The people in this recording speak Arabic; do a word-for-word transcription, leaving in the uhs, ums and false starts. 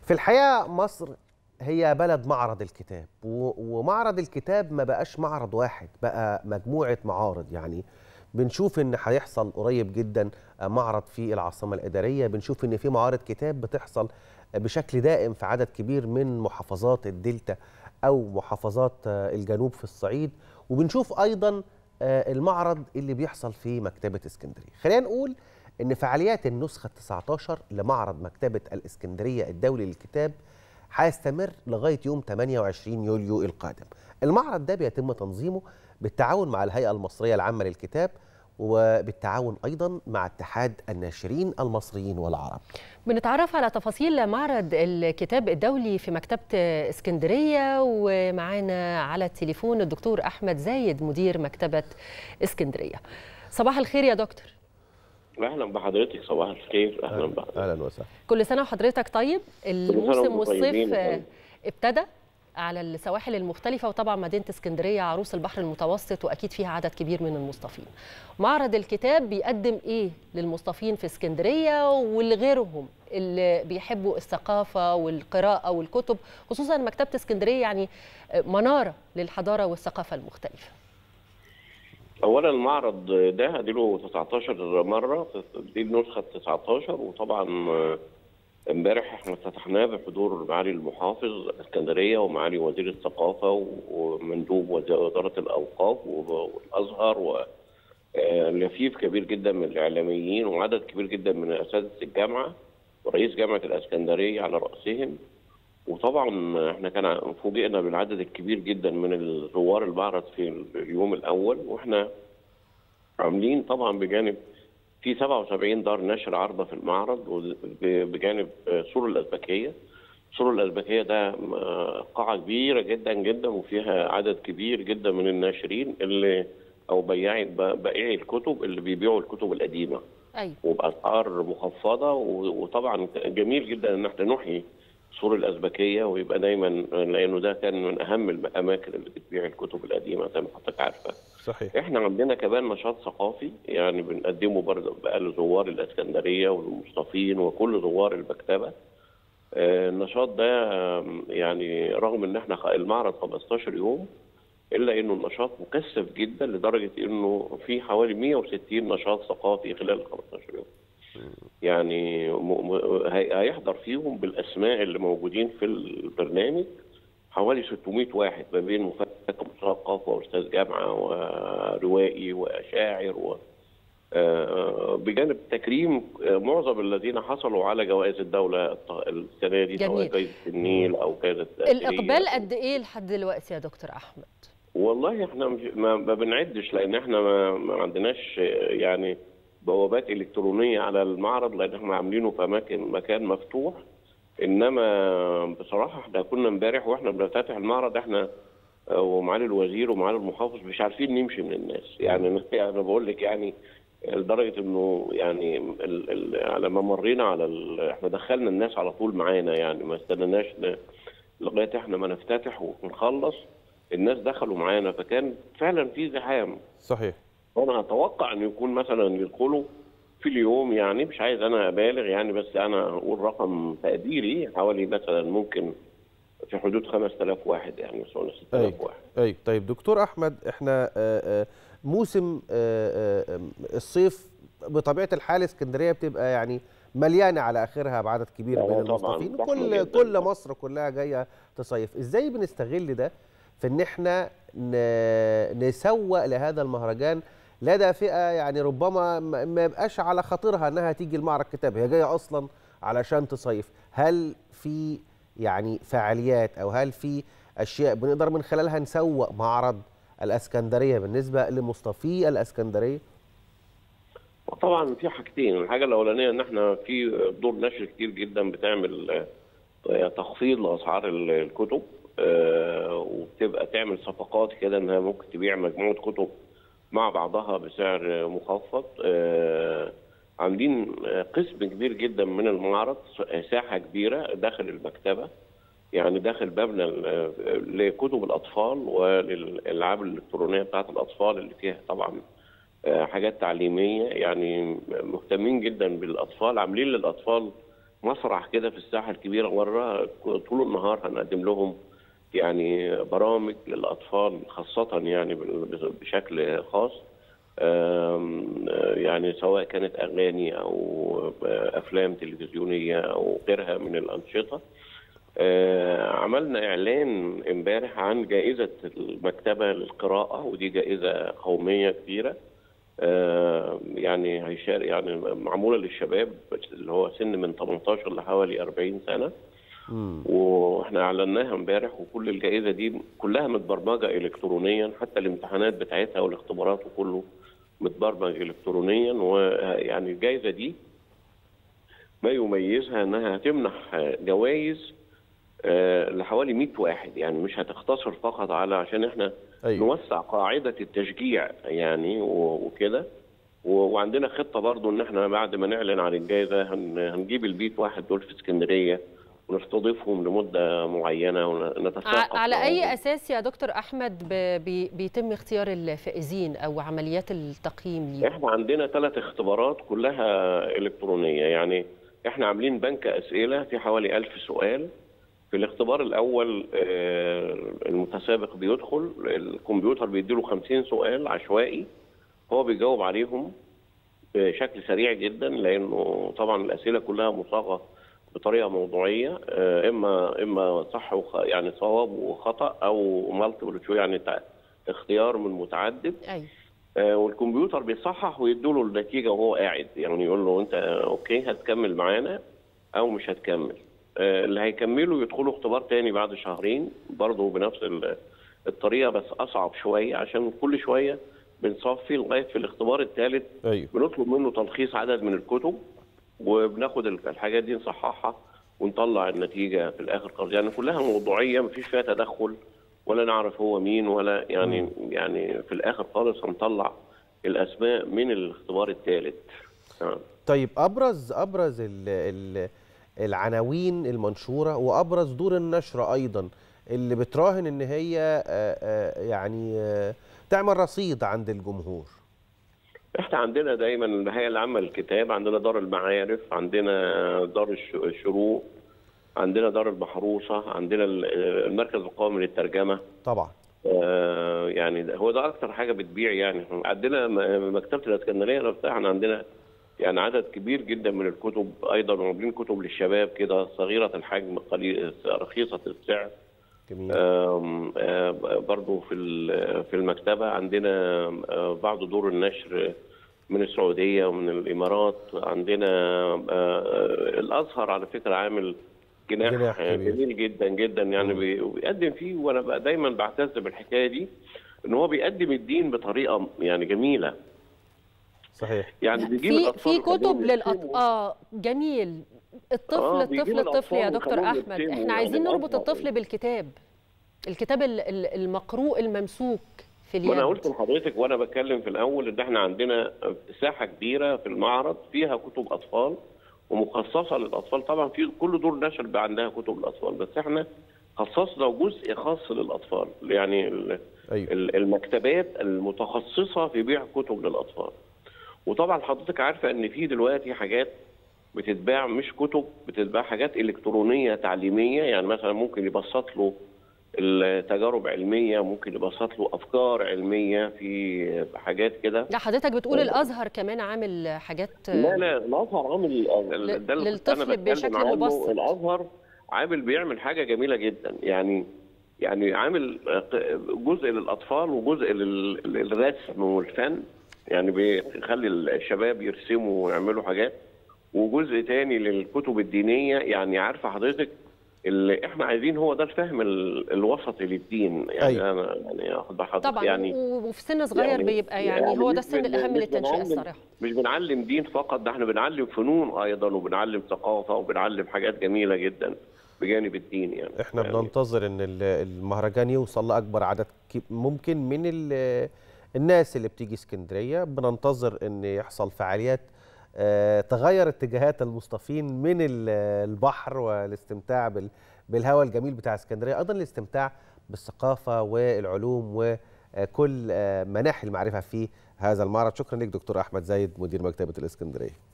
في الحقيقة مصر هي بلد معرض الكتاب، ومعرض الكتاب ما بقاش معرض واحد، بقى مجموعة معارض. يعني بنشوف ان هيحصل قريب جدا معرض في العاصمة الإدارية، بنشوف ان في معارض كتاب بتحصل بشكل دائم في عدد كبير من محافظات الدلتا أو محافظات الجنوب في الصعيد، وبنشوف أيضا المعرض اللي بيحصل في مكتبة اسكندرية. خلينا نقول ان فعاليات النسخة التاسعة عشر لمعرض مكتبة الاسكندرية الدولي للكتاب هيستمر لغاية يوم ثمانية وعشرين يوليو القادم. المعرض ده بيتم تنظيمه بالتعاون مع الهيئة المصرية العامة للكتاب، وبالتعاون أيضا مع اتحاد الناشرين المصريين والعرب. بنتعرف على تفاصيل معرض الكتاب الدولي في مكتبة اسكندرية، ومعانا على التليفون الدكتور أحمد زايد مدير مكتبة اسكندرية. صباح الخير يا دكتور. اهلا بحضرتك، صباح الخير. اهلا بحضرتك. اهلا وسهلا. كل سنه وحضرتك طيب. الموسم والصيف ابتدى على السواحل المختلفه، وطبعا مدينه اسكندريه عروس البحر المتوسط، واكيد فيها عدد كبير من المصطفين. معرض الكتاب بيقدم ايه للمصطفين في اسكندريه ولغيرهم اللي بيحبوا الثقافه والقراءه والكتب، خصوصا مكتبه اسكندريه يعني مناره للحضاره والثقافه المختلفه؟ اولا المعرض ده اديله تسعتاشر مره، دي النسخه التاسعة، وطبعا امبارح احنا افتتحناه بحضور معالي المحافظ الاسكندريه ومعالي وزير الثقافه ومندوب وزاره الاوقاف والازهر ولفيف كبير جدا من الاعلاميين وعدد كبير جدا من اساتذه الجامعه ورئيس جامعه الاسكندريه على راسهم. وطبعا احنا كان فوجئنا بالعدد الكبير جدا من الزوار المعرض في اليوم الاول، واحنا عاملين طبعا بجانب في سبعة وسبعين دار نشر عارضه في المعرض، بجانب سور الازبكيه. سور الازبكيه ده قاعه كبيره جدا جدا وفيها عدد كبير جدا من الناشرين اللي او بياعي بائعي الكتب اللي بيبيعوا الكتب القديمه. ايوه. وباسعار مخفضه، وطبعا جميل جدا ان احنا نحيي سور الازبكيه ويبقى دايما، لانه ده كان من اهم الاماكن اللي بتبيع الكتب القديمه زي ما حضرتك عارفه. صحيح. احنا عندنا كمان نشاط ثقافي يعني بنقدمه برضه بقى لزوار الاسكندريه والمصطفين وكل زوار المكتبه. آه النشاط ده يعني رغم ان احنا المعرض خمستاشر يوم، الا انه النشاط مكثف جدا لدرجه انه في حوالي مئة وستين نشاط ثقافي خلال ال خمستاشر يوم. يعني هيحضر فيهم بالاسماء اللي موجودين في البرنامج حوالي ستمئة واحد، ما بين مفكر مثقف واستاذ جامعه وروائي وشاعر و بجانب تكريم معظم الذين حصلوا على جوائز الدوله السنه دي، سواء جائزه النيل او جائزه الاقبال قد ايه لحد دلوقتي يا دكتور احمد؟ والله احنا ما, ما بنعدش، لان احنا ما, ما عندناش يعني بوابات الكترونيه على المعرض، لان احنا عاملينه في اماكن مكان مفتوح. انما بصراحه احنا كنا امبارح واحنا بنفتتح المعرض احنا ومعالي الوزير ومعالي المحافظ مش عارفين نمشي من الناس. يعني انا بقول لك يعني لدرجه انه يعني ال ال لما مرينا على احنا دخلنا الناس على طول معانا، يعني ما استناناش لغايه احنا ما نفتتح ونخلص، الناس دخلوا معانا، فكان فعلا في زحام. صحيح. وانا اتوقع ان يكون مثلا يدخلوا في اليوم، يعني مش عايز انا ابالغ يعني، بس انا اقول رقم تقديري حوالي مثلا ممكن في حدود خمسة آلاف واحد، يعني وصلنا ستة آلاف واحد. اي طيب دكتور احمد، احنا موسم الصيف بطبيعه الحال اسكندريه بتبقى يعني مليانه على اخرها بعدد كبير من المصطفين، كل كل مصر كلها جايه تصيف. ازاي بنستغل ده في ان احنا نسوق لهذا المهرجان لدى فئه يعني ربما ما يبقاش على خاطرها انها تيجي المعرض كتاب، هي جايه اصلا علشان تصيف؟ هل في يعني فعاليات او هل في اشياء بنقدر من خلالها نسوق معرض الاسكندريه بالنسبه لمصطفي الاسكندريه؟ طبعا في حاجتين. الحاجه الاولانيه ان احنا في دور نشر كتير جدا بتعمل تخفيض لاسعار الكتب، وبتبقى تعمل صفقات كده انها ممكن تبيع مجموعه كتب مع بعضها بسعر مخفض. عاملين قسم كبير جدا من المعرض، ساحه كبيره داخل المكتبه، يعني داخل مبنى لكتب الاطفال وللالعاب الالكترونيه بتاعت الاطفال اللي فيها طبعا حاجات تعليميه، يعني مهتمين جدا بالاطفال، عاملين للاطفال مسرح كده في الساحه الكبيره بره، طول النهار هنقدم لهم يعني برامج للاطفال خاصه يعني بشكل خاص، يعني سواء كانت اغاني او افلام تلفزيونيه او غيرها من الانشطه. عملنا اعلان امبارح عن جائزه المكتبه للقراءه، ودي جائزه قوميه كبيره يعني هيشارك، يعني معموله للشباب اللي هو سن من تمنتاشر لحوالي أربعين سنه. مم. واحنا اعلناها امبارح، وكل الجائزه دي كلها متبرمجه الكترونيا، حتى الامتحانات بتاعتها والاختبارات وكله متبرمج الكترونيا. ويعني الجائزه دي ما يميزها انها هتمنح جوائز لحوالي مئة واحد، يعني مش هتختصر فقط على عشان احنا أيوة. نوسع قاعده التشجيع يعني وكده. وعندنا خطه برضو ان احنا بعد ما نعلن عن الجائزه هنجيب ال مئة واحد دول في اسكندريه ونستضيفهم لمده معينه ونتثاقف. على اي اساس يا دكتور احمد بي بيتم اختيار الفائزين او عمليات التقييم ليهم؟ احنا عندنا ثلاث اختبارات كلها الكترونيه، يعني احنا عاملين بنك اسئله في حوالي ألف سؤال. في الاختبار الاول المتسابق بيدخل الكمبيوتر بيديله خمسين سؤال عشوائي، هو بيجاوب عليهم بشكل سريع جدا، لانه طبعا الاسئله كلها مصاغه بطريقه موضوعيه، اما اما صح وخ... يعني صواب وخطا او مالتيبل تشويس يعني اختيار من متعدد. ايوه. آه والكمبيوتر بيصحح ويدوا له النتيجه وهو قاعد، يعني يقول له انت اوكي هتكمل معانا او مش هتكمل. آه اللي هيكملوا يدخلوا اختبار تاني بعد شهرين برضه بنفس الطريقه، بس اصعب شويه عشان كل شويه بنصفي لغايه في الاختبار الثالث. أيوه. بنطلب منه تلخيص عدد من الكتب وبناخد الحاجات دي نصححها ونطلع النتيجه في الاخر خالص، يعني كلها موضوعيه مفيش فيها تدخل ولا نعرف هو مين ولا يعني م. يعني في الاخر خالص هنطلع الاسماء من الاختبار الثالث. طيب ابرز ابرز ال ال العناوين المنشوره وابرز دور النشر ايضا اللي بتراهن ان هي يعني تعمل رصيد عند الجمهور. احنا عندنا دايما الهيئه العامه للكتاب، عندنا دار المعارف، عندنا دار الشروق، عندنا دار المحروسه، عندنا المركز القومي للترجمه. طبعا. آه يعني هو ده اكتر حاجه بتبيع، يعني عندنا مكتبه الاسكندريه نفسها، احنا عندنا يعني عدد كبير جدا من الكتب، ايضا وعاملين كتب للشباب كده صغيره الحجم قليل رخيصه السعر. جميل. آم آم برضو في في المكتبه عندنا بعض دور النشر من السعوديه ومن الامارات. عندنا الازهر على فكره عامل جناح, جناح جميل جدا جدا يعني بيقدم فيه، وانا دايما بعتز بالحكايه دي ان هو بيقدم الدين بطريقه يعني جميله. صحيح. يعني بيجيب في الاطفال في كتب للاطفال. اه جميل. الطفل آه الطفل الطفل يا دكتور احمد، احنا عايزين نربط الطفل بالكتاب، الكتاب المقروء الممسوك في اليد. وانا قلت لحضرتك وانا بتكلم في الاول ان احنا عندنا ساحه كبيره في المعرض فيها كتب اطفال ومخصصه للاطفال. طبعا في كل دور نشر بقى عندها كتب الاطفال، بس احنا خصصنا جزء خاص للاطفال، يعني أيوة. المكتبات المتخصصه في بيع كتب للاطفال. وطبعا حضرتك عارفه ان في دلوقتي حاجات بتتباع مش كتب، بتتباع حاجات الكترونيه تعليميه، يعني مثلا ممكن يبسط له التجارب علميه، ممكن يبسط له افكار علميه في حاجات كده. لا حضرتك بتقول الازهر كمان عامل حاجات. لا لا الازهر عامل ده للطفل بشكل مبسط. الازهر عامل بيعمل حاجه جميله جدا، يعني يعني عامل جزء للاطفال وجزء للرسم والفن، يعني بيخلي الشباب يرسموا ويعملوا حاجات، وجزء تاني للكتب الدينيه. يعني عارفه حضرتك اللي احنا عايزين هو ده الفهم الوسطي للدين، يعني أيوة. انا يعني اخد بحضرتك طبعا يعني وفي سن صغير يعني بيبقى يعني, يعني هو ده السن الاهم للتنشئه الصراحه. مش بنعلم دين فقط، ده احنا بنعلم فنون ايضا وبنعلم ثقافه وبنعلم حاجات جميله جدا بجانب الدين. يعني احنا يعني بننتظر ان المهرجان يوصل لاكبر عدد ممكن من الناس اللي بتيجي اسكندريه، بننتظر ان يحصل فعاليات تغير اتجاهات المصطفين من البحر والاستمتاع بالهواء الجميل بتاع اسكندريه، ايضا الاستمتاع بالثقافه والعلوم وكل مناحي المعرفه في هذا المعرض. شكرا لك دكتور احمد زايد مدير مكتبه الاسكندريه.